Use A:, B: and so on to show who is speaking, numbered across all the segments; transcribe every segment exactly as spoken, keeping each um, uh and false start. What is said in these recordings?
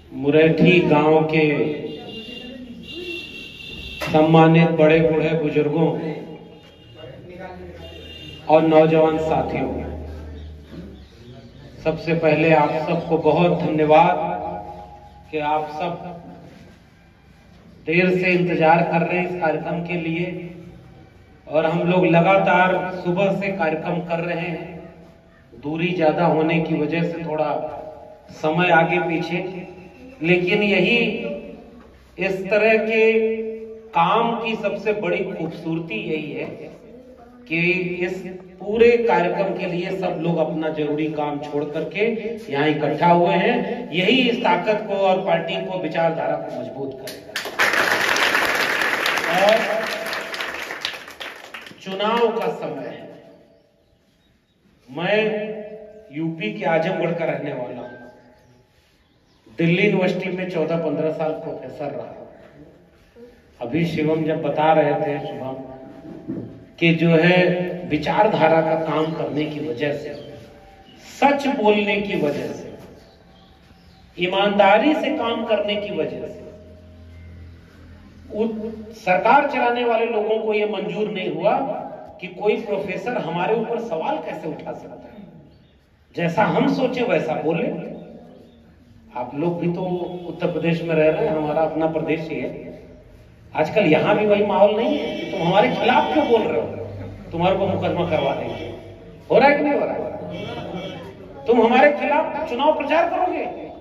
A: मुरेठी गांव के सम्मानित बड़े बूढ़े बुजुर्गों और नौजवान साथियों, सबसे पहले आप सबको बहुत धन्यवाद कि आप सब देर से इंतजार कर रहे हैं इस कार्यक्रम के लिए। और हम लोग लगातार सुबह से कार्यक्रम कर रहे हैं। दूरी ज्यादा होने की वजह से थोड़ा समय आगे पीछे, लेकिन यही इस तरह के काम की सबसे बड़ी खूबसूरती यही है कि इस पूरे कार्यक्रम के लिए सब लोग अपना जरूरी काम छोड़ करके यहाँ इकट्ठा हुए हैं। यही इस ताकत को और पार्टी को, विचारधारा को मजबूत करेगा। और चुनाव का समय है। मैं यूपी के आजमगढ़ का रहने वाला हूं। दिल्ली यूनिवर्सिटी में चौदह पंद्रह साल प्रोफेसर रहा। अभी शिवम जब बता रहे थे, शुभम, कि जो है विचारधारा का काम करने की वजह से, सच बोलने की वजह से, ईमानदारी से काम करने की वजह से सरकार चलाने वाले लोगों को यह मंजूर नहीं हुआ कि कोई प्रोफेसर हमारे ऊपर सवाल कैसे उठा सकता है। जैसा हम सोचे वैसा बोले। आप लोग भी तो उत्तर प्रदेश में रह रहे हैं, हमारा अपना प्रदेश ही है। आजकल यहां भी वही माहौल नहीं है कि तुम हमारे खिलाफ क्यों बोल रहे हो, तुम्हारे को मुकदमा करवा देंगे। हो रहा है कि नहीं हो रहा है? तुम हमारे खिलाफ चुनाव प्रचार करोगे,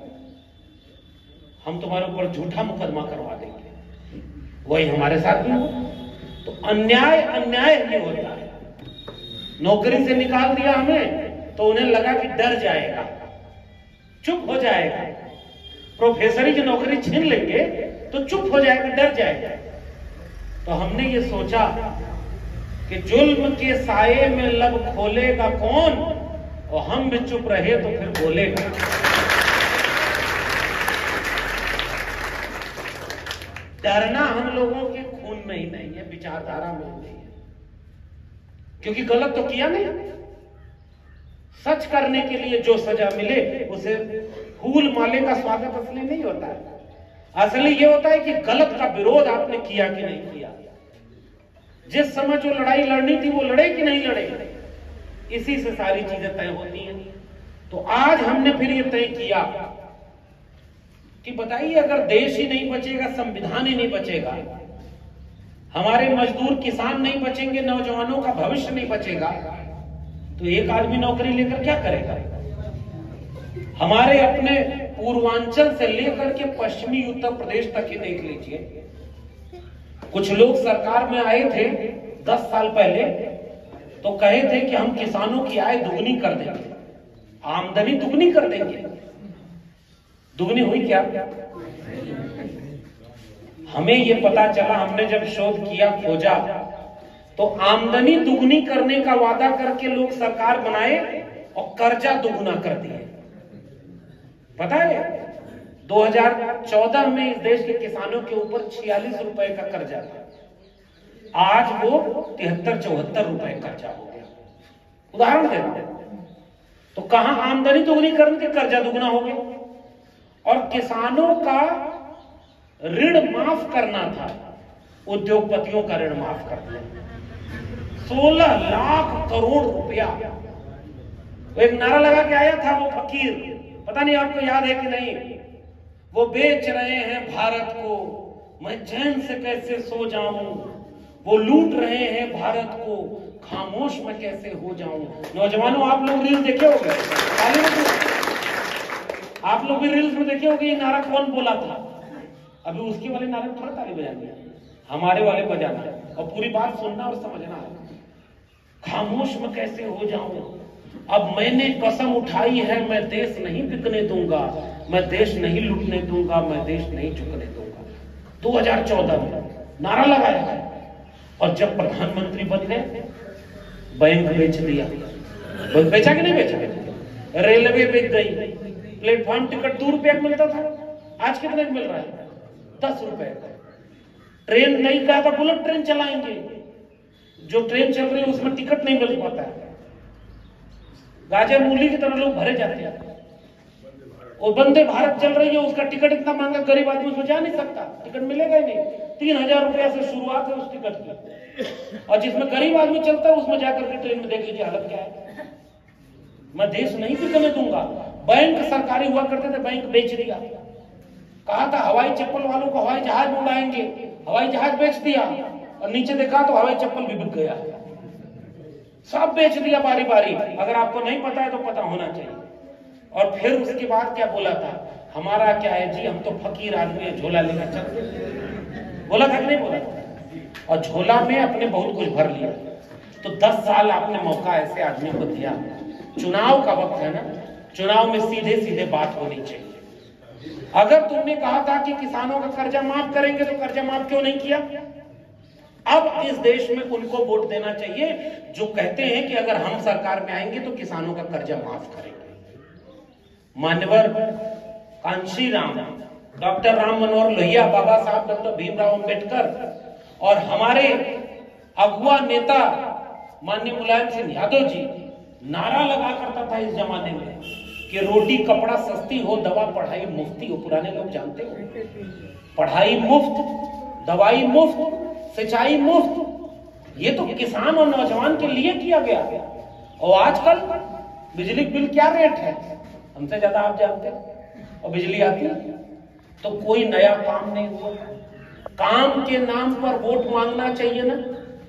A: हम तुम्हारे ऊपर झूठा मुकदमा करवा देंगे। वही हमारे साथ भी हो। तो अन्याय अन्याय नहीं होता है। नौकरी से निकाल दिया हमें तो उन्हें लगा कि डर जाएगा, चुप हो जाएगा। प्रोफेसरी की नौकरी छीन लेंगे तो चुप हो जाएगा, डर जाएगा। तो हमने ये सोचा कि जुल्म के साये में लब खोलेगा कौन, और हम भी चुप रहे तो फिर बोलेगा। डरना हम लोगों के खून में ही नहीं है, विचारधारा में नहीं है, क्योंकि गलत तो किया नहीं। सच करने के लिए जो सजा मिले उसे फूल माले का स्वागत असली नहीं होता है। असली ये होता है कि गलत का विरोध आपने किया कि नहीं किया। जिस समय जो लड़ाई लड़नी थी वो लड़े कि नहीं लड़े, इसी से सारी चीजें तय होती हैं। तो आज हमने फिर ये तय किया कि बताइए, अगर देश ही नहीं बचेगा, संविधान ही नहीं बचेगा, हमारे मजदूर किसान नहीं बचेंगे, नौजवानों का भविष्य नहीं बचेगा, तो एक आदमी नौकरी लेकर क्या करेगा। हमारे अपने पूर्वांचल से लेकर के पश्चिमी उत्तर प्रदेश तक ही देख लीजिए। कुछ लोग सरकार में आए थे दस साल पहले, तो कहे थे कि हम किसानों की आय दुगनी कर देंगे, आमदनी दुगनी कर देंगे। दुगनी हुई क्या? हमें ये पता चला, हमने जब शोध किया, खोजा, तो आमदनी दुगनी करने का वादा करके लोग सरकार बनाए और कर्जा दुगुना कर दिए। पता है, दो हज़ार चौदह में इस देश के किसानों के ऊपर छियालीस रुपए का कर्जा था, आज वो तिहत्तर चौहत्तर रुपए कर्जा हो गया। उदाहरण दे रहा हूं। तो कहां आमदनी दुगनी करके कर्जा दुगना हो गया। और किसानों का ऋण माफ करना था, उद्योगपतियों का ऋण माफ कर दिया। सोलह लाख करोड़ रुपया। वो एक नारा लगा के आया था वो फकीर, पता नहीं आपको याद है कि नहीं, वो बेच रहे हैं भारत को, मैं चैन से कैसे सो जाऊं, वो लूट रहे हैं भारत को, खामोश मैं कैसे हो जाऊं। नौजवानों, आप लोग रील्स देखे होंगे, आप लोग भी रील्स में देखे होंगे ये नारा कौन बोला था। अभी उसके वाले नारे में थोड़ा ताली बजानी है, हमारे वाले बजाना है, और पूरी बात सुनना और समझना है। खामोश में कैसे हो जाऊं, अब मैंने कसम उठाई है, मैं देश नहीं बिकने दूंगा, मैं देश नहीं लूटने दूंगा, मैं देश नहीं झुकने दूंगा। दो हज़ार चौदह में नारा लगाया है। और जब प्रधानमंत्री बन गए, बैंक बेच दिया। बेचा कि नहीं बेचा? रेलवे बेच गई। प्लेटफॉर्म टिकट दो रुपए मिलता था, आज कितने मिल रहा है? दस रुपए। ट्रेन नहीं कहा था बुलेट ट्रेन चलाएंगे, जो ट्रेन चल रही है उसमें टिकट नहीं मिल पाता है। गाजर मूली की तरह लोग भरे जाते हैं। वो वंदे भारत चल रही है, उसका टिकट इतना महंगा, गरीब आदमी उसमें जा नहीं सकता, टिकट मिलेगा ही नहीं। तीन हजार रुपया से शुरुआत है उस टिकट की, और जिसमें गरीब आदमी चलता है उसमें जाकर के ट्रेन में देख लीजिए हालत क्या है। मैं देश नहीं बिकने दूंगा। बैंक सरकारी हुआ करते थे, बैंक बेच दिया। कहा था हवाई चप्पल वालों को हवाई जहाज उड़ाएंगे, हवाई जहाज बेच दिया, और नीचे देखा तो हवाई चप्पल भी बिक गया, सब बेच दिया बारी बारी। अगर आपको नहीं पता है तो पता होना चाहिए। और फिर उसके बाद क्या बोला था, हमारा क्या है जी, हम तो फकीर आदमी है, झोला लेकर चलते, बोला था कि नहीं बोला था? और झोला में अपने बहुत कुछ भर लिया। तो दस साल आपने मौका ऐसे आदमी को दिया, चुनाव का वक्त है ना, चुनाव में सीधे सीधे बात होनी चाहिए। अगर तुमने कहा था कि किसानों का कर्जा माफ करेंगे तो कर्जा माफ क्यों नहीं किया? अब इस देश में उनको वोट देना चाहिए जो कहते हैं कि अगर हम सरकार में आएंगे तो किसानों का कर्जा माफ करेंगे। मान्यवर कांशी राम, डॉक्टर राम मनोहर लोहिया, बाबा साहब डॉक्टर भीमराव अंबेडकर और हमारे अगुआ नेता माननीय मुलायम सिंह यादव जी नारा लगा करता था इस जमाने में कि रोटी कपड़ा सस्ती हो, दवा पढ़ाई मुफ्ती हो। पुराने लोग जानते हो, पढ़ाई मुफ्त, दवाई मुफ्त, सिंचाई मुफ्त, ये तो किसान और नौजवान के लिए किया गया। और आजकल बिजली बिल क्या रेट है, हमसे ज्यादा आप जानते हैं, और बिजली आती है तो कोई नया काम नहीं हुआ। काम के नाम पर वोट मांगना चाहिए ना,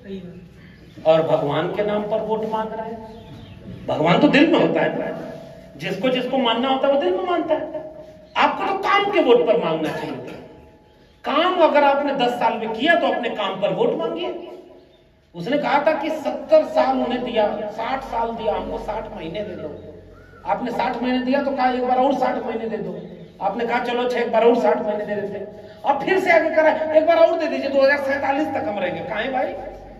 A: और भगवान के नाम पर वोट मांग रहे हैं। भगवान तो दिल में होता है, जिसको जिसको मानना होता है वो दिल में मानता है। आपको तो काम के वोट पर मांगना चाहिए। काम अगर आपने दस साल में किया तो अपने काम पर वोट मांगिए। उसने कहा था कि सत्तर साल उन्हें दिया, साठ साल दिया, हमको साठ महीने दे दो। आपने साठ महीने दिया तो कहा एक बार और साठ महीने दे दो। आपने कहा चलो छह एक बार और साठ महीने दे देते, अब फिर से आगे करा एक बार और दे दीजिए, दो हजार सैतालीस तक हम रहेंगे। कहा है भाई?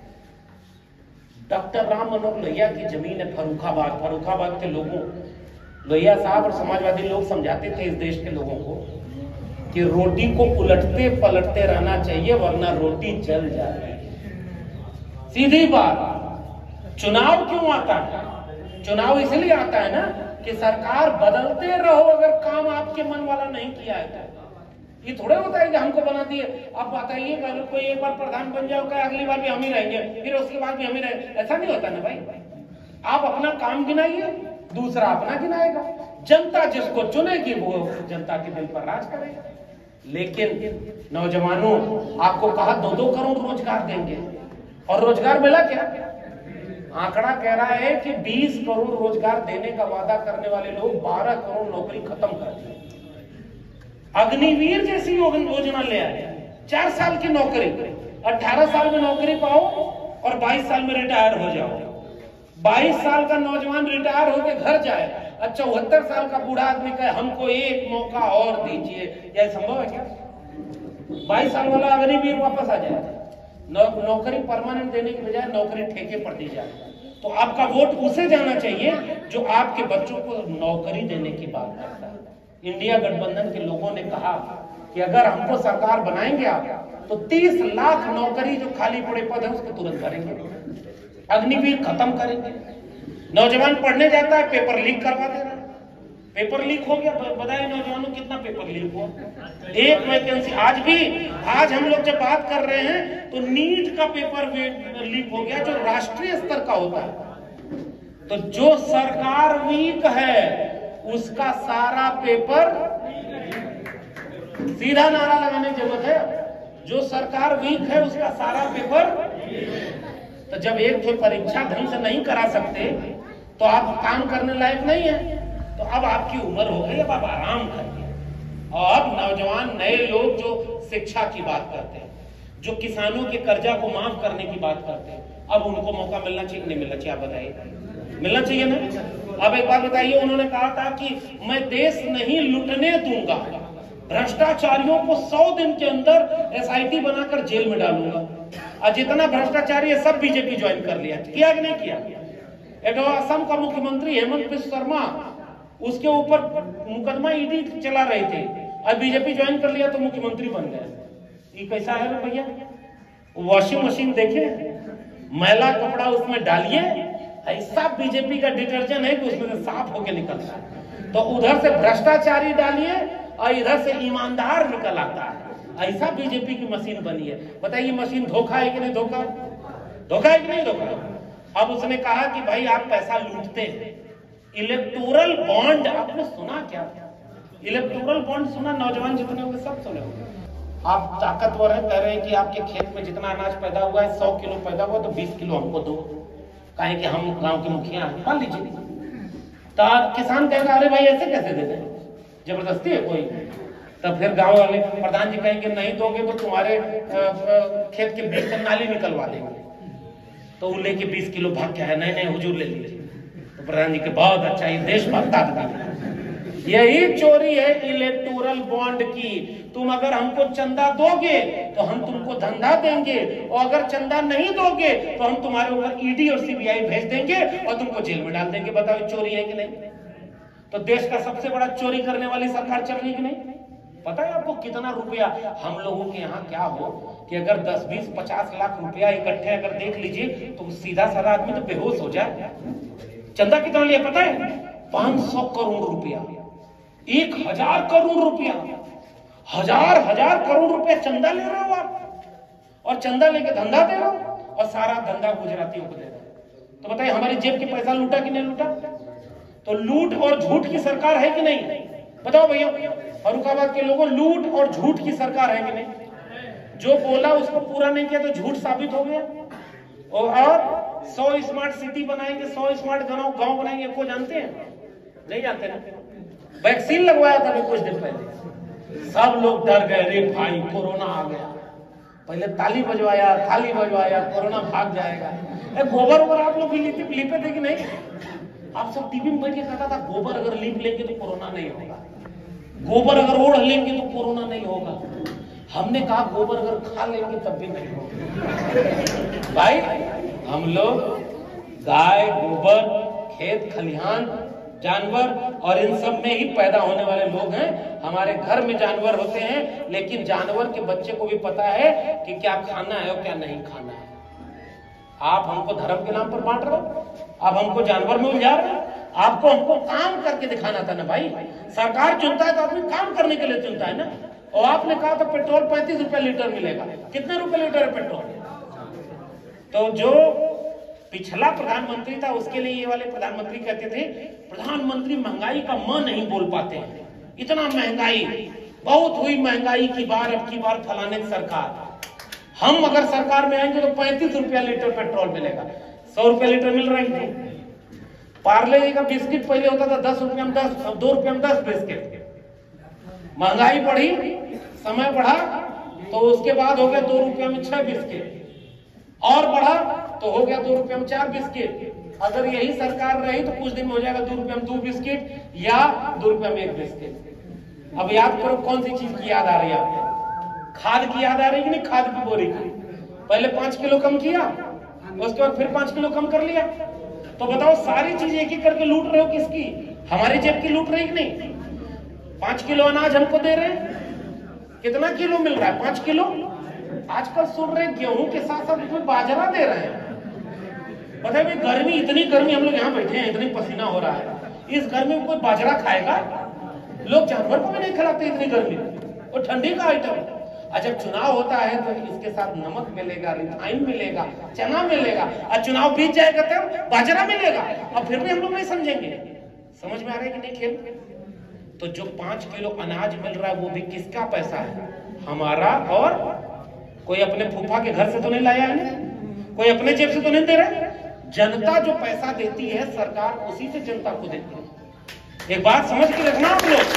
A: डॉक्टर राम मनोहर लोहिया की जमीन है फर्रुखाबाद। फर्रुखाबाद के लोगों, लोहिया साहब और समाजवादी लोग समझाते थे इस देश के लोगों को कि रोटी को उलटते पलटते रहना चाहिए वरना रोटी जल जाती है। सीधी बात। चुनाव क्यों आता है? चुनाव इसलिए आता है ना कि सरकार बदलते रहो अगर काम आपके मन वाला नहीं किया है तो। ये थोड़े होता है कि हमको बना दिए, आप बताइए अगर कोई एक बार प्रधान बन जाओ क्या अगली बार भी हम ही रहेंगे, फिर उसके बाद भी हम ही रहेंगे, ऐसा नहीं होता ना भाई। आप अपना काम गिनाइए, दूसरा अपना गिनाएगा। जनता जिसको चुनेगी वो जनता के दिल पर राज करेगा। लेकिन नौजवानों, आपको कहा दो दो करोड़ रोजगार देंगे, और रोजगार मिला क्या? आंकड़ा कह रहा है कि बीस करोड़ रोजगार देने का वादा करने वाले लोग बारह करोड़ नौकरी खत्म कर दिए। अग्निवीर जैसी योजना ले आए, चार साल की नौकरी, अठारह साल में नौकरी पाओ और बाईस साल में रिटायर हो जाओ। बाईस साल का नौजवान रिटायर होकर घर जाए, अच्छा चौहत्तर साल का बूढ़ा आदमी कहे हमको एक मौका और दीजिए, यह संभव है क्या? बाईस साल वाला अग्निवीर वापस आ जाए। नौ, नौकरी परमानेंट देने की बजाय नौकरी ठेके पर दी जाए। तो आपका वोट उसे जाना चाहिए जो आपके बच्चों को नौकरी देने की बात करता है। इंडिया गठबंधन के लोगों ने कहा कि अगर हमको सरकार बनाएंगे आप तो तीस लाख नौकरी जो खाली पड़े पद है उसको तुरंत भरेंगे, अग्निवीर खत्म करेंगे। नौजवान पढ़ने जाता है, पेपर लीक करवा दे रहा है, पेपर लीक हो गया। बताइए नौजवानों कितना पेपर लीक हुआ? एक वैकेंसी आज भी, आज हम लोग जब बात कर रहे हैं तो नीट का पेपर लीक हो गया जो राष्ट्रीय स्तर का होता है। तो जो सरकार वीक है उसका सारा पेपर, सीधा नारा लगाने की जरूरत है, जो सरकार वीक है उसका सारा पेपर। तो जब एक तो परीक्षा ढंग से नहीं करा सकते तो आप काम करने लायक नहीं है। तो अब आपकी उम्र हो गई, अब आप आराम करिए। और अब नौजवान नए लोग जो शिक्षा की बात करते हैं, जो किसानों के कर्जा को माफ करने की बात करते हैं, अब उनको मौका मिलना चाहिए कि नहीं मिलना चाहिए? आप बताइए, मिलना चाहिए ना? अब एक बात बताइए, उन्होंने कहा था कि मैं देश नहीं लुटने दूंगा, भ्रष्टाचारियों को सौ दिन के अंदर एसआईटी बनाकर जेल में डालूंगा। और जितना भ्रष्टाचारी है सब बीजेपी ज्वाइन कर लिया। किया कि नहीं किया? एक असम का मुख्यमंत्री हेमंत बिश्व शर्मा, उसके ऊपर मुकदमा ईडी चला रहे थे, अब बीजेपी ज्वाइन कर लिया तो मुख्यमंत्री बन गया। ये कैसा है भैया? वॉशिंग मशीन देखे, मैला कपड़ा उसमें डालिए, ऐसा बीजेपी का डिटर्जेंट है कि उसमें से साफ होके निकलता है। तो उधर से भ्रष्टाचारी डालिए और इधर से ईमानदार निकल आता है। ऐसा बीजेपी की मशीन बनी है। बताइए मशीन धोखा है कि नहीं धोखा? धोखा है कि नहीं धोखा? अब उसने कहा कि भाई आप पैसा लूटते हैं, इलेक्टोरल बॉन्ड आपने सुना क्या? इलेक्टोरल बॉन्ड सुना? नौजवान जितने होंगे सब सुने होंगे। आप ताकतवर है, कह रहे हैं कि आपके खेत में जितना अनाज पैदा हुआ है सौ किलो पैदा हुआ तो बीस किलो हमको दो, कहे कि हम गांव के मुखिया हैं, मान लीजिए। तो किसान कहेगा अरे भाई ऐसे कैसे दे दें, जबरदस्ती है कोई? तब फिर गांव वाले प्रधान जी कहेंगे नहीं दोगे तो तुम्हारे खेत के बीच से नाली निकलवा देंगे। तो वो लेके बीस किलो भाग के है, नहीं नहीं हुजूर ले लीजिए। तो प्रधान जी के बहुत अच्छा, ये देशभक्त आदमी। यही चोरी है इलेक्टोरल बॉन्ड की। तुम अगर हमको चंदा दोगे तो हम तुमको धंधा देंगे, और अगर चंदा नहीं दोगे तो हम तुम्हारे ऊपर ईडी और सीबीआई भेज देंगे और तुमको जेल में डाल देंगे। बताओ चोरी है कि नहीं? तो देश का सबसे बड़ा चोरी करने वाली सरकार चल रही है कि नहीं? पता है आपको कितना रुपया हम लोगों के यहाँ क्या हो कि अगर दस बीस पचास लाख रुपया इकट्ठे अगर देख लीजिए तो सीधा साधा आदमी तो बेहोश हो जाए। चंदा कितना लिया पता है? पांच सौ करोड़ रुपया, एक हजार करोड़ रुपया, हजार हजार करोड़ रुपया चंदा ले रहे हो आप, और चंदा लेके धंधा दे रहे हो, और सारा धंधा गुजरातियों को दे रहे हो। तो बताइए हमारी जेब के पैसा लूटा कि नहीं लूटा? तो लूट और झूठ की सरकार है कि नहीं? बताओ भैया फर्रुखाबाद के लोगों, लूट और झूठ की सरकार है कि नहीं? जो बोला उसको पूरा नहीं किया तो झूठ साबित हो गया। और सौ स्मार्ट सिटी बनाएंगे, सौ स्मार्ट गांव गांव बनाएंगे, को जानते हैं? नहीं जानते ना। वैक्सीन लगवाया था कुछ दिन पहले, सब लोग डर गए, रे भाई कोरोना आ गया। पहले ताली बजवाया, थाली बजवाया, कोरोना भाग जाएगा। गोबर वोबर आप लोग भी लिपे थे कि नहीं? आप सब टीवी में बैठ के कहता था गोबर अगर लीप लेंगे तो कोरोना नहीं होगा, गोबर अगर ओढ़ लेंगे तो कोरोना नहीं होगा। हमने कहा गोबर अगर खा लेंगे तब भी नहीं होगा। भाई हम लोग गाय, गोबर, खेत खलिहान, जानवर और इन सब में ही पैदा होने वाले लोग हैं। हमारे घर में जानवर होते हैं, लेकिन जानवर के बच्चे को भी पता है कि क्या खाना है और क्या नहीं खाना है। आप हमको धर्म के नाम पर बांट रहे हो, आप हमको जानवर में उलझा रहे हो। आपको हमको काम करके दिखाना था ना भाई। सरकार चुनता है तो आदमी काम करने के लिए चुनता है ना। और आपने कहा था पेट्रोल पैंतीस रुपए लीटर मिलेगा, कितने रुपए लीटर है पेट्रोल? तो जो पिछला प्रधानमंत्री था उसके लिए ये वाले प्रधानमंत्री कहते थे प्रधानमंत्री महंगाई का म नहीं बोल पाते हैं, इतना महंगाई बहुत हुई, महंगाई की बार अब की बार फलाने की सरकार। हम अगर सरकार में आएंगे तो पैंतीस रुपया लीटर पेट्रोल मिलेगा, सौ रुपया लीटर मिल रहा है। पार्ले का बिस्किट पहले होता था दस रुपया में दस, दो रुपया में दस बिस्किट। महंगाई बढ़ी, समय बढ़ा तो उसके बाद हो गया दो रुपया में छह बिस्किट, और बढ़ा तो हो गया दो रुपया में चार बिस्किट। अगर यही सरकार रही तो कुछ दिन में हो जाएगा दो रुपया में दो बिस्किट या दो रुपया में एक बिस्किट। अब याद करो कौन सी चीज की याद आ रही है आपको? खाद की याद आ रही है कि नहीं? खाद की बोरी की पहले पांच किलो कम किया, उसके बाद फिर पांच किलो कम कर लिया। तो बताओ सारी चीज एक एक करके लूट रहे हो, किसकी? हमारी जेब की लूट रही कि नहीं? पांच किलो अनाज हमको दे रहे हैं, कितना किलो मिल रहा है? पांच किलो। आजकल सुन रहे हैं गेहूं के साथ साथ इसमें बाजरा दे रहे हैं। पता है गर्मी, इतनी गर्मी, हम लोग यहाँ बैठे हैं, इतनी पसीना हो रहा है, इस गर्मी में कोई बाजरा खाएगा? लोग जानवर को भी नहीं खिलाते इतनी गर्मी, और ठंडी का आइटम। और जब चुनाव होता है तो इसके साथ नमक मिलेगा, रिफाइन मिलेगा, चना मिलेगा, और चुनाव बीत जाएगा तब बाजरा मिलेगा, और फिर भी हम लोग नहीं समझेंगे। समझ में आ रहा है कि नहीं खेल? तो जो पांच किलो अनाज मिल रहा है वो भी किसका पैसा है? हमारा। और कोई अपने फूफा के घर से तो नहीं लाया है ना, कोई अपने जेब से तो नहीं दे रहा। जनता जो पैसा देती है सरकार उसी से जनता को देती है। एक बात समझ के रखना आप लोग,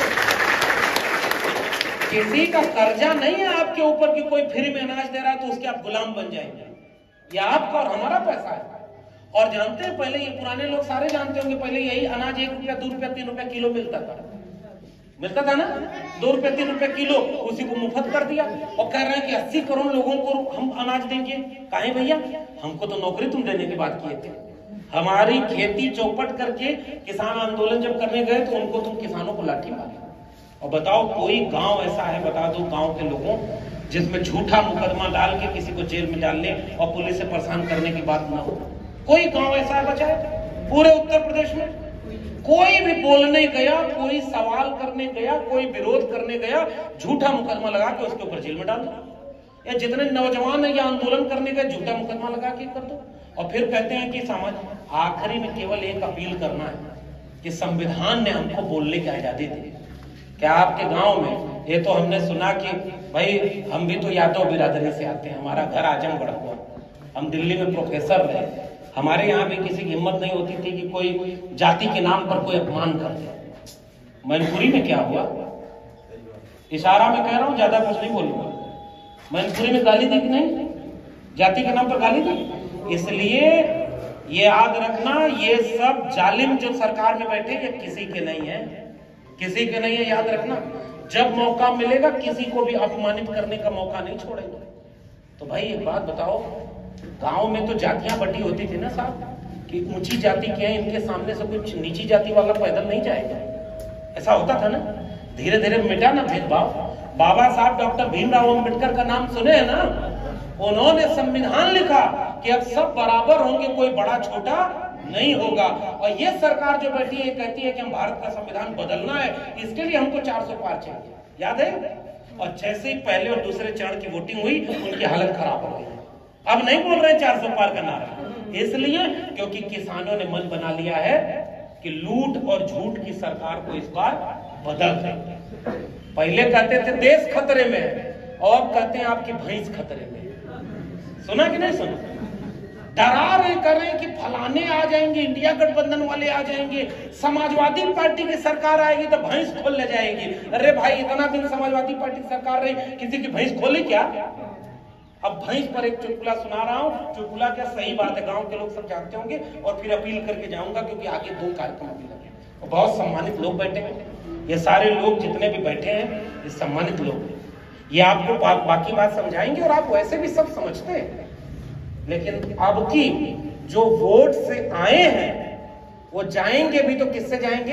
A: किसी का कर्जा नहीं है आपके ऊपर कि कोई फ्री में अनाज दे रहा है तो उसके आप गुलाम बन जाएंगे। ये आपका और हमारा पैसा है। और जानते हैं पहले, ये पुराने लोग सारे जानते होंगे, पहले यही अनाज एक रुपया दो रुपया तीन रुपया किलो मिलता था, मिलता था ना, दो रुपया तीन रुपया किलो, उसी को मुफ्त कर दिया और कह रहे हैं कि अस्सी करोड़ लोगों को हम अनाज देंगे। काहे भैया? हमको तो नौकरी तुम देने की बात किए थे। हमारी खेती चौपट करके किसान आंदोलन जब करने गए तो उनको तुम किसानों को लाठी मारी। और बताओ कोई गांव ऐसा है, बता दो गांव के लोगों, जिसमें झूठा मुकदमा डाल के किसी को जेल में डालने और पुलिस से परेशान करने की बात ना हो? कोई गांव ऐसा है बचा है पूरे उत्तर प्रदेश में? कोई भी बोलने गया, कोई सवाल करने गया, कोई विरोध करने गया, झूठा मुकदमा लगा के उसके ऊपर जेल में डाल दो। या जितने नौजवान है या आंदोलन करने गए, झूठा मुकदमा लगा के कर दो। और फिर कहते हैं कि समाज, आखिरी में केवल एक अपील करना है कि संविधान ने हमको बोलने की आजादी दी। क्या आपके गांव में, ये तो हमने सुना कि भाई हम भी तो यादव बिरादरी से आते हैं, हमारा घर आजमगढ़ हुआ, हम दिल्ली में प्रोफेसर रहे, हमारे यहाँ भी किसी की हिम्मत नहीं होती थी कि कोई जाति के नाम पर कोई अपमान कर दे। मैनपुरी में क्या हुआ, इशारा में कह रहा हूँ, ज्यादा कुछ नहीं बोलूंगा। मैनपुरी में गाली दी कि नहीं, जाति के नाम पर गाली दी। इसलिए ये याद रखना, ये सब जालिम जो सरकार में बैठे ये किसी के नहीं है, किसी के नहीं है, याद रखना। जब मौका मिलेगा किसी को भी अपमानित करने का मौका नहीं छोड़ेंगे। तो भाई एक बात बताओ, गांव में तो जातियां बटी होती थी ना साहब, कि ऊंची जाति के हैं, इनके सामने से कुछ नीची जाति वाला पैदल नहीं जाएगा, ऐसा होता था ना। धीरे धीरे मिटा ना भेदभाव। बाबा साहब डॉक्टर भीमराव अम्बेडकर का नाम सुने हैं ना, उन्होंने संविधान लिखा कि अब सब बराबर होंगे, कोई बड़ा छोटा नहीं होगा। और ये सरकार जो बैठी है कहती है कि हम भारत का संविधान बदलना है, इसके लिए हमको चार सौ पार चाहिए, याद है। और जैसे ही पहले और दूसरे चरण की वोटिंग हुई, उनकी हालत खराब हो गई। अब नहीं बोल रहे चार सौ पार का नारा, इसलिए क्योंकि किसानों ने मन बना लिया है कि लूट और झूठ की सरकार को इस बार बदल देंगे। पहले कहते थे देश खतरे में है, और अब कहते हैं आपकी भैंस खतरे में। सुना कि नहीं सुना? डरा रहे कर रहे कि फलाने आ जाएंगे, इंडिया गठबंधन वाले आ जाएंगे, समाजवादी पार्टी की सरकार आएगी तो भैंस खोल ले जाएगी। अरे भाई, इतना दिन समाजवादी पार्टी की सरकार रही, किसी की भैंस खोली क्या? अब भैंस पर एक चुटकुला सुना रहा हूं, चुटकुला क्या सही बात है, गांव के लोग सब जानते होंगे, और फिर अपील करके जाऊंगा क्योंकि आगे दो कार्यक्रम अभी लगे और बहुत सम्मानित लोग बैठे हैं। ये सारे लोग जितने भी बैठे हैं ये सम्मानित लोग हैं। ये आपको बा, बाकी बात समझाएंगे और आप वैसे भी सब समझते हैं, लेकिन अब की जो वोट से आए हैं वो जाएंगे भी तो किससे जाएंगे?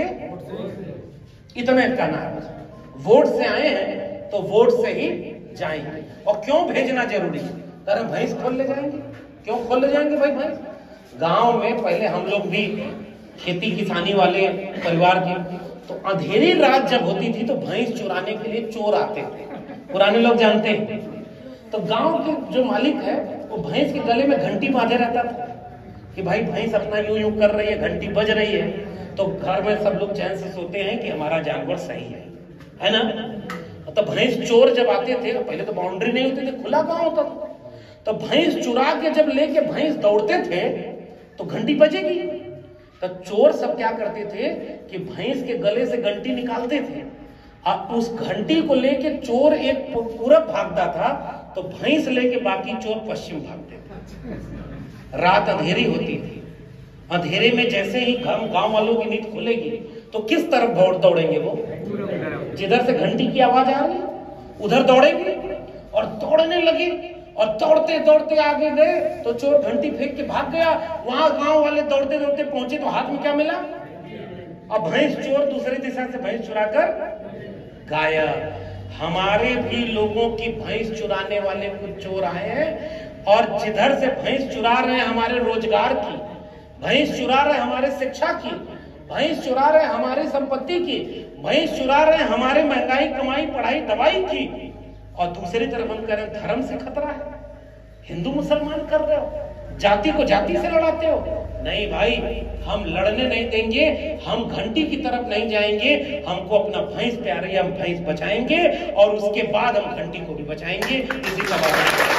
A: इतना कहना है, वोट से आए हैं तो वोट से ही जाएंगे। और क्यों भेजना जरूरी है? अरे भैंस खोल ले जाएंगे, क्यों खोल ले जाएंगे भाई भैंस? गांव में पहले हम लोग भी खेती किसानी वाले परिवार के, तो अंधेरी रात जब होती थी तो भैंस चुराने के लिए चोर आते थे, पुराने लोग जानते हैं। तो गांव के जो मालिक है वो भैंस के गले में घंटी बांधे रहता था कि भाई भैंस अपना यूं यूं कर रही है, घंटी बज रही है, तो घर में सब लोग चैन से सोते हैं कि हमारा जानवर सही है, है ना। तो भैंस चोर जब आते थे, पहले तो बाउंड्री नहीं होती थी, खुला गांव होता था, तो भैंस चुरा के जब लेके भैंस दौड़ते थे तो घंटी बजेगी। तो चोर सब क्या करते थे कि भैंस के गले से घंटी निकालते थे, और उस घंटी को लेके चोर एक पूरब भागता था तो भैंस लेके बाकी चोर पश्चिम भागते थे। रात अंधेरी होती थी, अंधेरे में जैसे ही गांव वालों की नींद खुलेगी तो किस तरफ दौड़ दौड़ेंगे? वो जिधर से घंटी की आवाज आ रही उधर दौड़ेंगे, और दौड़ने लगे, और दौड़ते दौड़ते आगे गए तो चोर घंटी फेंक के भाग गया। वहां गांव वाले दौड़ते दौड़ते पहुंचे तो हाथ में क्या मिला? अब भैंस चोर दूसरी दिशा से भैंस चुराकर गायब। हमारे भी लोगों की भैंस चुराने वाले कुछ चोर आए हैं, और जिधर से भैंस चुरा रहे हैं हमारे रोजगार की, भैंस चुरा रहे हमारे शिक्षा की, भैंस चुरा रहे हमारी संपत्ति की, भैंस चुरा रहे हमारे महंगाई कमाई पढ़ाई दवाई की, और दूसरी तरफ हम कह रहे हैं धर्म से खतरा है, हिंदू मुसलमान कर रहे हो, जाति को जाति से लड़ाते हो। नहीं भाई, हम लड़ने नहीं देंगे, हम घंटी की तरफ नहीं जाएंगे, हमको अपना भैंस प्यारी है, हम भैंस बचाएंगे और उसके बाद हम घंटी को भी बचाएंगे। इसी का बात,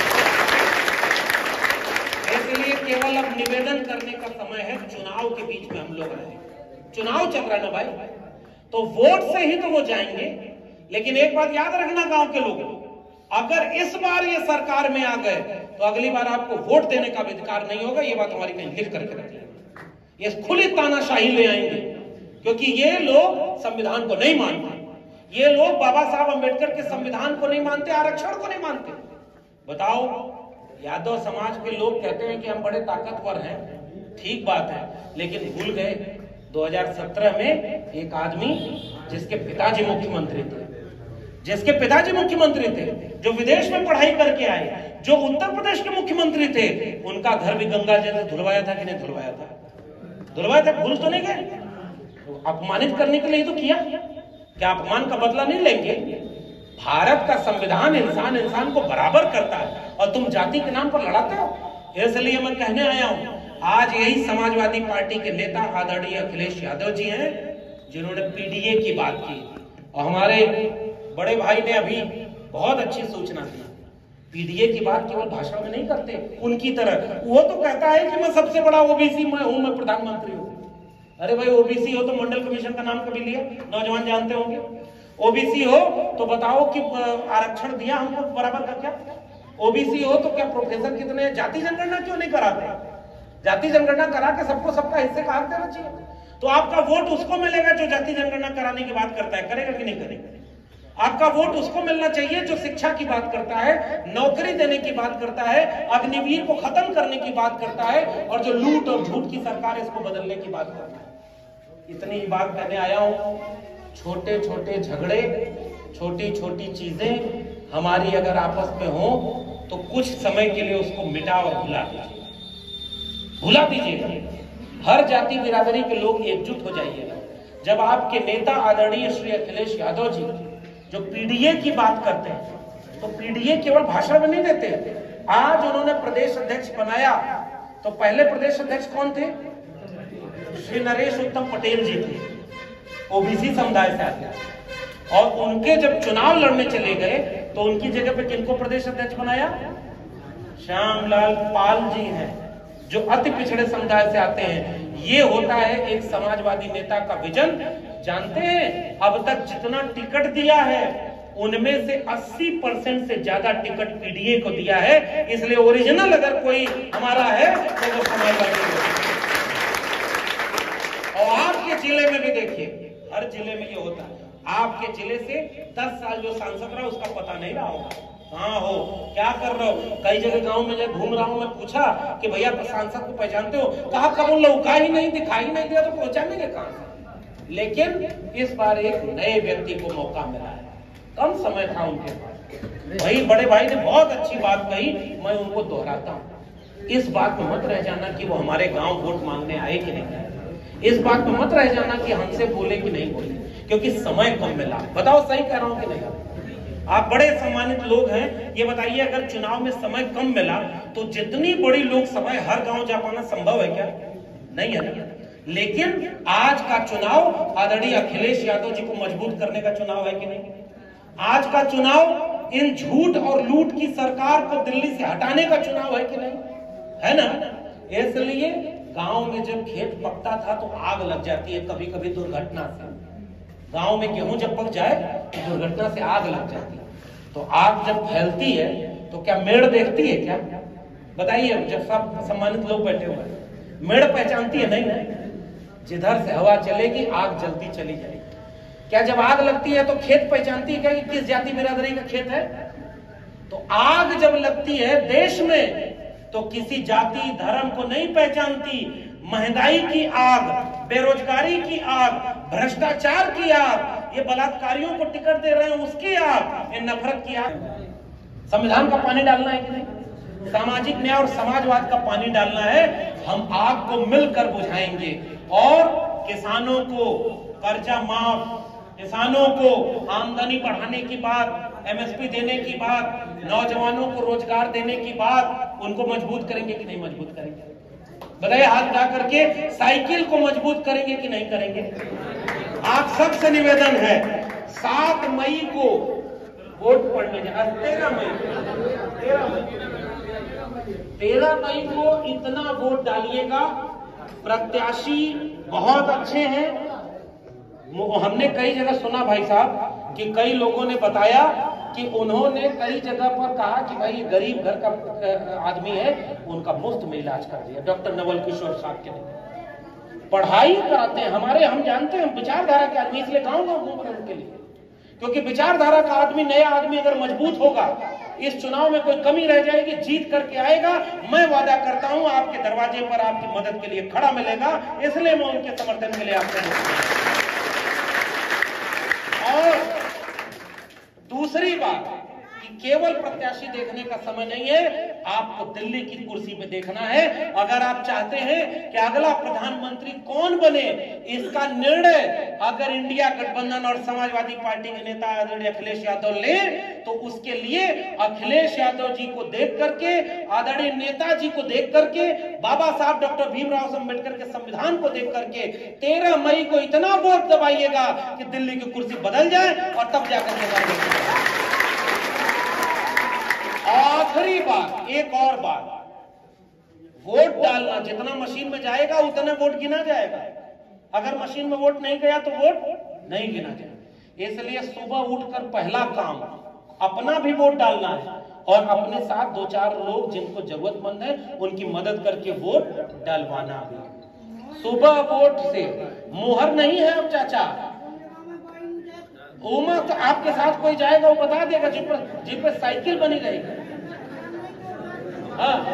A: इसलिए केवल अब निवेदन करने का समय है। चुनाव के बीच में हम लोग आए, चुनाव चल रहा है ना भाई, तो वोट से ही तो वो जाएंगे। लेकिन एक बात याद रखना गांव के लोग, अगर इस बार ये सरकार में आ गए तो अगली बार आपको वोट देने का अधिकार नहीं होगा। ये बात हमारी कहीं लिख करके रखिए, ये खुली तानाशाही ले आएंगे, क्योंकि ये लोग संविधान को नहीं मानते, ये लोग बाबा साहब अंबेडकर के संविधान को नहीं मानते, आरक्षण को नहीं मानते। बताओ, यादव समाज के लोग कहते हैं कि हम बड़े ताकतवर हैं, ठीक बात है, लेकिन भूल गए दो हज़ार सत्रह में एक आदमी जिसके पिताजी मुख्यमंत्री थे, जिसके पिताजी मुख्यमंत्री थे, जो विदेश में पढ़ाई करके आए, जो उत्तर प्रदेश के मुख्यमंत्री थे, उनका घर भी गंगा जी ने धुलवाया था कि नहीं धुलवाया था? धुलवाया था, भूल तो नहीं गए? तो अपमानित करने के लिए तो किया, क्या अपमान का बदला नहीं लेंगे? भारत का संविधान इंसान इंसान को बराबर करता है और तुम जाति के नाम पर लड़ाते हो। इसलिए मैं कहने आया हूं, आज यही समाजवादी पार्टी के नेता आदरणीय अखिलेश यादव जी हैं जिन्होंने पीडीए की बात की, और हमारे बड़े भाई ने अभी बहुत अच्छी सूचना दी। पीडीए की बात केवल भाषण में नहीं करते उनकी तरह, वो तो कहता है कि मैं सबसे बड़ा ओबीसी मैं हूं, मैं प्रधानमंत्री हूं। अरे भाई ओबीसी हो तो मंडल कमीशन का नाम कभी लिया? नौजवान जानते होंगे। ओबीसी हो तो बताओ कि आरक्षण दिया हमको बराबर का क्या? ओबीसी हो तो क्या प्रोफेसर कितने? जाति जनगणना क्यों नहीं कराते? जाति जनगणना करा के सबको सबका हिस्से का हक देना चाहिए। तो आपका वोट उसको मिलेगा जो जाति जनगणना कराने की बात करता है, करेगा कि नहीं करेगा? आपका वोट उसको मिलना चाहिए जो शिक्षा की बात करता है, नौकरी देने की बात करता है, अग्निवीर को खत्म करने की बात करता है, और जो लूट और झूठ की सरकार इसको बदलने की बात करता है। इतनी ही बात कहने आया हूं। छोटे छोटे झगड़े, छोटी छोटी चीजें हमारी अगर आपस में हो तो कुछ समय के लिए उसको मिटा और भुला दीजिए, भुला दीजिएगा। हर जाति बिरादरी के लोग एकजुट हो जाइएगा। जब आपके नेता आदरणीय श्री अखिलेश यादव जी जो पीडीए की बात करते हैं, तो पीडीए केवल भाषण में नहीं देते। आज उन्होंने प्रदेश अध्यक्ष बनाया तो पहले प्रदेश अध्यक्ष कौन थे? श्री नरेश उत्तम पटेल जी थे, ओबीसी समुदाय से आते, और उनके जब चुनाव लड़ने चले गए तो उनकी जगह पे किनको प्रदेश अध्यक्ष बनाया? श्यामलाल पाल जी हैं जो अति पिछड़े समुदाय से आते हैं। ये होता है एक समाजवादी नेता का विजन। जानते हैं अब तक जितना टिकट दिया है उनमें से अस्सी परसेंट से ज्यादा टिकट पीडीए को दिया है। इसलिए ओरिजिनल अगर कोई हमारा है तो वो समाजवादी है। और आपके जिले में भी देखिए, हर जिले में ये होता है। आपके जिले से दस साल जो सांसद रहा उसका पता नहीं रहा होगा, कहाँ हो, क्या कर रहे हो। कई जगह गांव में जब घूम रहा हूं मैं पूछा कि भैया सांसद को पहचानते हो? कहा कब लौका ही नहीं, दिखाई नहीं दिया तो पहचानेंगे कहां से। लेकिन इस बार एक नए व्यक्ति को मौका मिला है, कम समय था उनके पास। भाई बड़े भाई ने बहुत अच्छी बात कही, मैं उनको दोहराता हूँ। इस बात में मत रह जाना कि वो हमारे गांव वोट मांगने आए कि नहीं आए। इस बात में मत रह जाना कि हमसे बोले कि नहीं बोले, क्योंकि समय कम मिला। बताओ सही कह रहा हूं कि नहीं? आप बड़े सम्मानित लोग हैं, ये बताइए अगर चुनाव में समय कम मिला तो जितनी बड़ी लोकसभा हर गांव जा पाना संभव है क्या? नहीं है ना। लेकिन आज का चुनाव आदरणीय अखिलेश यादव जी को मजबूत करने का चुनाव है कि नहीं? आज का चुनाव इन झूठ और लूट की सरकार को दिल्ली से हटाने का चुनाव है कि नहीं? है ना। इसलिए गांव में जब खेत पकता था तो आग लग जाती है कभी कभी दुर्घटना से। गांव में गेहूं जब पक जाए तो दुर्घटना से आग लग जाती है। तो आग जब फैलती है तो क्या मेड़ देखती है क्या? बताइए, जब सब सम्मानित लोग बैठे हुए हैं, मेड़ पहचानती है? नहीं नहीं। जिधर से हवा चलेगी आग जल्दी चली जाएगी। क्या जब आग लगती है तो खेत पहचानती है क्या कि किस जाति बिरादरी का खेत है? तो आग जब लगती है देश में तो किसी जाति धर्म को नहीं पहचानती। महंगाई की आग, बेरोजगारी की आग, भ्रष्टाचार की आग, ये बलात्कारियों को टिकट दे रहे हैं उसकी आग, ये नफरत की आग। संविधान का पानी डालना है कि नहीं? सामाजिक न्याय और समाजवाद का पानी डालना है। हम आग को मिलकर बुझाएंगे। और किसानों को कर्जा माफ, किसानों को आमदनी बढ़ाने की बात, एमएसपी देने की बात, नौजवानों को रोजगार देने की बात, उनको मजबूत करेंगे कि नहीं मजबूत करेंगे? बताइए हाथ उठा करके। साइकिल को मजबूत करेंगे कि नहीं करेंगे? आप सबसे निवेदन है, सात मई को वोट पड़ने जा तेरह मई तेरह मई तेरह मई को इतना वोट डालिएगा। प्रत्याशी बहुत अच्छे हैं। हमने कई जगह सुना भाई साहब कि कई लोगों ने बताया कि उन्होंने कई जगह पर कहा कि भाई गरीब घर का आदमी है, उनका मुफ्त में इलाज कर दिया। डॉक्टर नवल किशोर साहब के लिए पढ़ाई कराते हैं हमारे, हम जानते हैं, विचारधारा के आदमी, इसलिए गांव गांव घूम रहे हैं उनके लिए। क्योंकि विचारधारा का आदमी, नया आदमी अगर मजबूत होगा, इस चुनाव में कोई कमी रह जाएगी, जीत करके आएगा। मैं वादा करता हूं आपके दरवाजे पर आपकी मदद के लिए खड़ा मिलेगा। इसलिए मैं उनके समर्थन के लिए आपसे। और दूसरी बात, कि केवल प्रत्याशी देखने का समय नहीं है, आपको दिल्ली की कुर्सी पे देखना है। अगर आप चाहते हैं कि अगला प्रधानमंत्री कौन बने, इसका निर्णय अगर इंडिया गठबंधन और समाजवादी पार्टी के नेता आदरणीय अखिलेश यादव ले, तो उसके लिए अखिलेश यादव जी को देख करके, आदरणीय नेताजी को देख करके, बाबा साहब डॉक्टर भीमराव अम्बेडकर के संविधान को देख करके तेरह मई को इतना वोट दबाइएगा कि दिल्ली की कुर्सी बदल जाए और तब जाकर के आखिरी बात, एक और बात, वोट डालना जितना मशीन में जाएगा उतना वोट गिना जाएगा। अगर मशीन में वोट नहीं गया तो वोट नहीं गिना जाएगा। इसलिए सुबह उठकर पहला काम अपना भी वोट डालना है और अपने साथ दो चार लोग जिनको जरूरतमंद है उनकी मदद करके वोट डलवाना भी। सुबह वोट से मोहर नहीं है अब चाचा, उमा तो आपके साथ कोई जाएगा वो बता देगा, जिन पर जिन पर साइकिल बनी रहेगी। हाँ,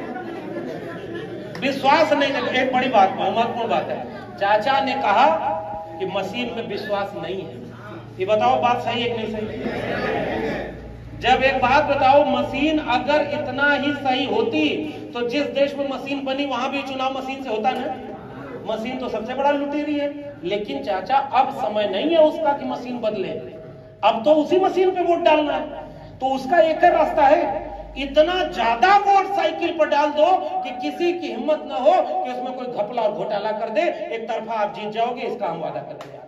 A: विश्वास नहीं है, एक बड़ी बात महत्वपूर्ण बात है। चाचा ने कहा कि मशीन में विश्वास नहीं है, ये बताओ बात सही है कि नहीं सही? जब एक बात बताओ, मशीन अगर इतना ही सही होती तो जिस देश में मशीन बनी वहां भी चुनाव मशीन से होता ना। मशीन तो सबसे बड़ा लुटेरी है। लेकिन चाचा अब समय नहीं है उसका कि मशीन बदले, अब तो उसी मशीन पे वोट डालना है। तो उसका एक ही रास्ता है, इतना ज्यादा वोट साइकिल पर डाल दो कि किसी की हिम्मत ना हो कि उसमें कोई घपला और घोटाला कर दे, एक तरफा आप जीत जाओगे, इसका हम वादा करते हैं।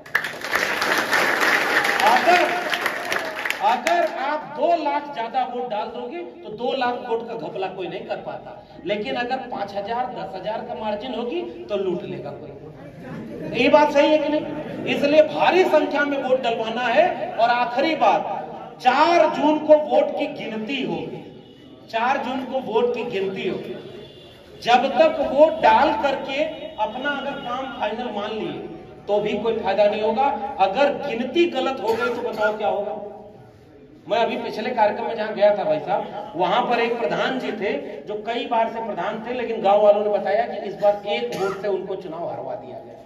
A: अगर अगर आप दो लाख ज्यादा वोट डाल दोगे तो दो लाख वोट का घपला कोई नहीं कर पाता, लेकिन अगर पांच हजार दस हजार का मार्जिन होगी तो लूट लेगा कोई। ये बात सही है कि नहीं? इसलिए भारी संख्या में वोट डलवाना है। और आखिरी बात, चार जून को वोट की गिनती होगी। चार जून को वोट की गिनती होगी। जब तक वोट डाल करके अपना अगर काम फाइनल मान लिए तो भी कोई फायदा नहीं होगा। अगर गिनती गलत हो गई तो बताओ क्या होगा? मैं अभी पिछले कार्यक्रम में जहां गया था भाई साहब, वहां पर एक प्रधान जी थे जो कई बार से प्रधान थे, लेकिन गांव वालों ने बताया कि इस बार एक वोट से उनको चुनाव हरवा दिया गया।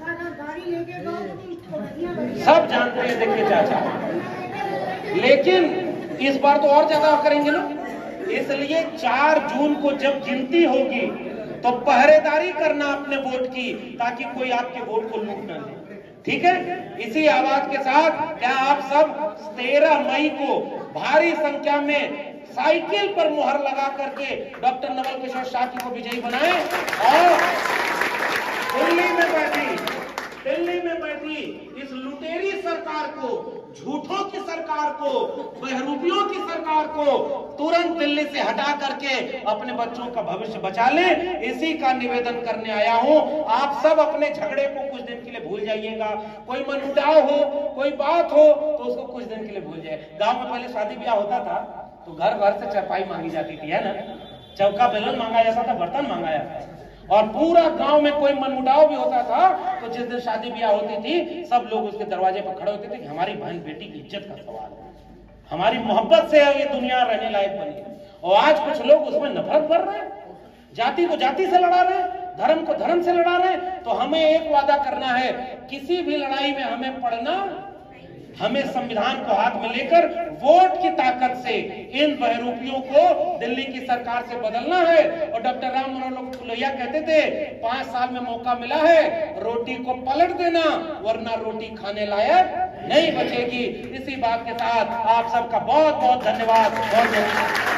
A: सब जानते हैं, देखिए चाचा, लेकिन इस बार तो और ज्यादा करेंगे ना। इसलिए चार जून को जब गिनती होगी तो पहरेदारी करना अपने वोट की, ताकि कोई आपके वोट को लूट न ले। ठीक है? इसी आवाज के साथ क्या आप सब तेरह मई को भारी संख्या में साइकिल पर मुहर लगा करके डॉक्टर नवल किशोर शाह को विजयी बनाएं और दिल्ली में बैठी दिल्ली में बैठी इस लुटेरी सरकार को, झूठों की सरकार को, बहरूपियों की सरकार को तुरंत दिल्ली से हटा करके अपने बच्चों का भविष्य बचा लें। इसी का निवेदन करने आया हूं। आप सब अपने झगड़े को कुछ दिन के लिए भूल जाइएगा। कोई मनमुटाव हो, कोई बात हो तो उसको कुछ दिन के लिए भूल जाए। गांव में पहले शादी ब्याह होता था तो घर घर से चारपाई मांगी जाती थी, है ना? चौका बेलन मांगा जाता था, बर्तन मांगा जाता था, और पूरा गांव में कोई मनमुटाव भी होता था तो जिस दिन शादी ब्याह होती थी सब लोग उसके दरवाजे पर खड़े होते थे कि हमारी बहन बेटी की इज्जत का सवाल है, हमारी मोहब्बत से ये दुनिया रहने लायक बनी है। और आज कुछ लोग उसमें नफरत कर रहे हैं, जाति को जाति से लड़ा रहे हैं, धर्म को धर्म से लड़ा रहे हैं। तो हमें एक वादा करना है, किसी भी लड़ाई में हमें पड़ना, हमें संविधान को हाथ में लेकर वोट की ताकत से इन बहरूपियों को दिल्ली की सरकार से बदलना है। और डॉक्टर राम मनोहर लोहिया कहते थे, पांच साल में मौका मिला है, रोटी को पलट देना वरना रोटी खाने लायक नहीं बचेगी। इसी बात के साथ आप सबका बहुत बहुत धन्यवाद। बहुत बहुत